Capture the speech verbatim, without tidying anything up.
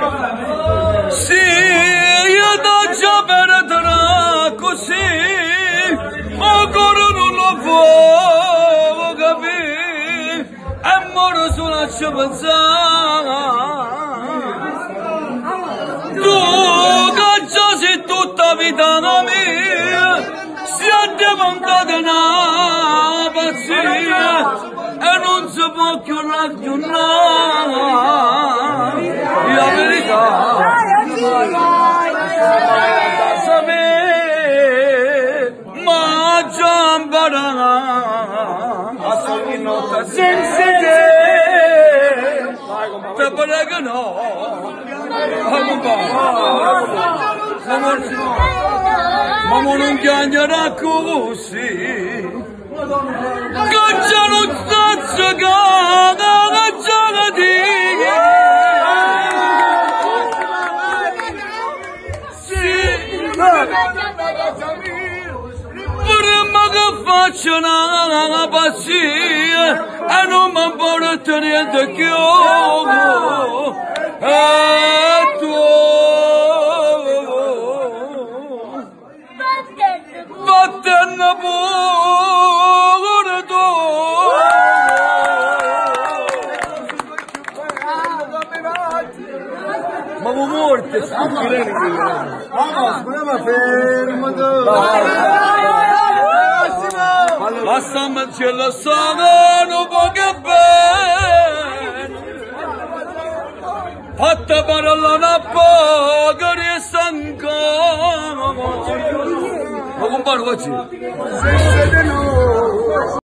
sì, io da già per così, ancora non lo può capire, e moro sulla ci pensare. Tu che già sei tutta vita mia, siete montati una pazzia e non si può più ragionare. La verità sapere, ma già imparare a ogni notte senza te, te prego no. Ma non chiagnerà così, che già non sta giocando, che già la dica. Sì, prima che faccio una pazzia e non mi porto niente più. E tu vattene pure tu. Ma vuoi morte? Ma fermo tu. Ma stamattina la sanno poco bene. Fatta parola una poca risanca. Ma compare oggi?